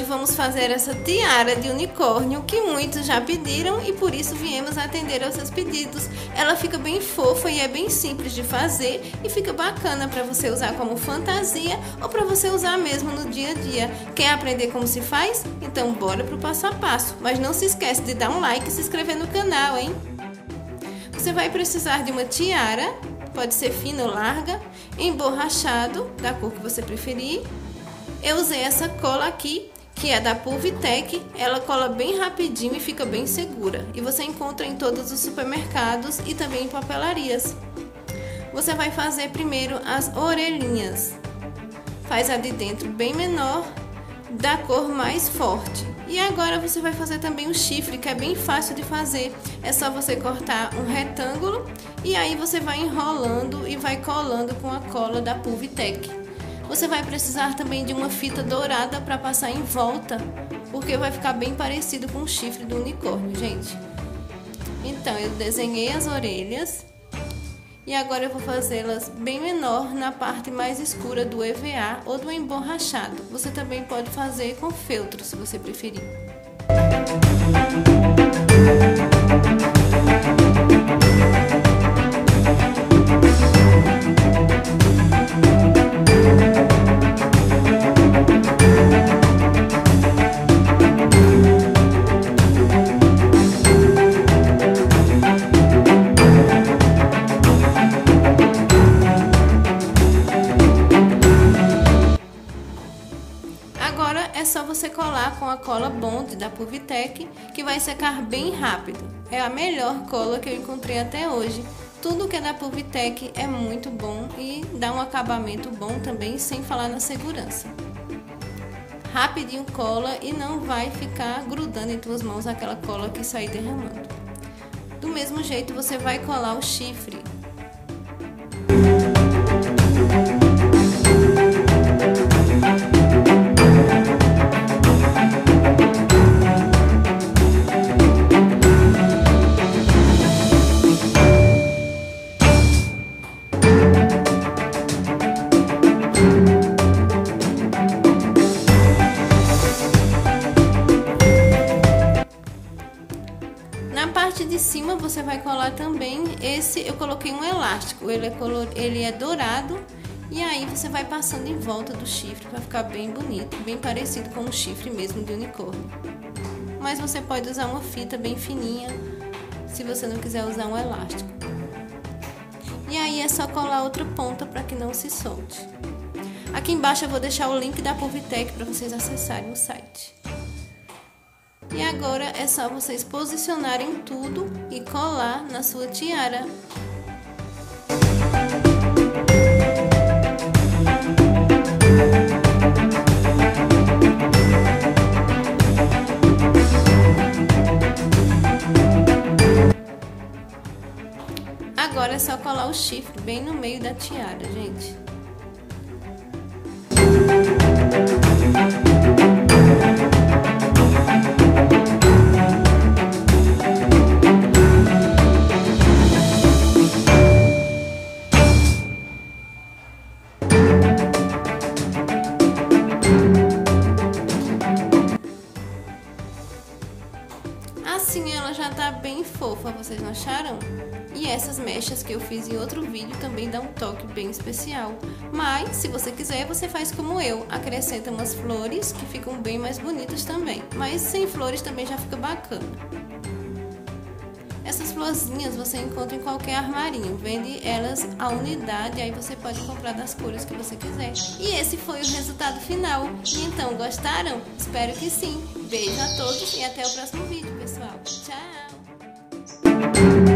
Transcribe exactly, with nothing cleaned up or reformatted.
vamos fazer essa tiara de unicórnio que muitos já pediram e por isso viemos atender aos seus pedidos. Ela fica bem fofa e é bem simples de fazer e fica bacana para você usar como fantasia ou para você usar mesmo no dia a dia. Quer aprender como se faz? Então bora pro passo a passo. Mas não se esquece de dar um like e se inscrever no canal, hein? Você vai precisar de uma tiara, pode ser fina ou larga, emborrachado, da cor que você preferir. Eu usei essa cola aqui, que é da Pulvitec, ela cola bem rapidinho e fica bem segura. E você encontra em todos os supermercados e também em papelarias. Você vai fazer primeiro as orelhinhas. Faz a de dentro bem menor, da cor mais forte. E agora você vai fazer também o chifre, que é bem fácil de fazer. É só você cortar um retângulo e aí você vai enrolando e vai colando com a cola da Pulvitec. Você vai precisar também de uma fita dourada para passar em volta, porque vai ficar bem parecido com o chifre do unicórnio, gente. Então, eu desenhei as orelhas e agora eu vou fazê-las bem menor na parte mais escura do E V A ou do emborrachado. Você também pode fazer com feltro, se você preferir. Agora é só você colar com a cola Bond da Pulvitec, que vai secar bem rápido. É a melhor cola que eu encontrei até hoje. Tudo que é da Pulvitec é muito bom e dá um acabamento bom também, sem falar na segurança. Rapidinho cola e não vai ficar grudando em tuas mãos aquela cola que sair derramando. Do mesmo jeito você vai colar o chifre. Na parte de cima você vai colar também esse, eu coloquei um elástico, ele é, color, ele é dourado e aí você vai passando em volta do chifre para ficar bem bonito, bem parecido com um chifre mesmo de unicórnio. Mas você pode usar uma fita bem fininha se você não quiser usar um elástico. E aí é só colar outra ponta para que não se solte. Aqui embaixo eu vou deixar o link da Pulvitec para vocês acessarem o site. E agora é só vocês posicionarem tudo e colar na sua tiara. Agora é só colar o chifre bem no meio da tiara, gente. Assim ela já tá bem fofa, vocês não acharam? E essas mechas que eu fiz em outro vídeo também dá um toque bem especial. Mas, se você quiser, você faz como eu. Acrescenta umas flores que ficam bem mais bonitas também. Mas sem flores também já fica bacana. Essas florzinhas você encontra em qualquer armarinho. Vende elas a unidade, aí você pode comprar das cores que você quiser. E esse foi o resultado final. E então, gostaram? Espero que sim. Beijo a todos e até o próximo vídeo, pessoal. Tchau!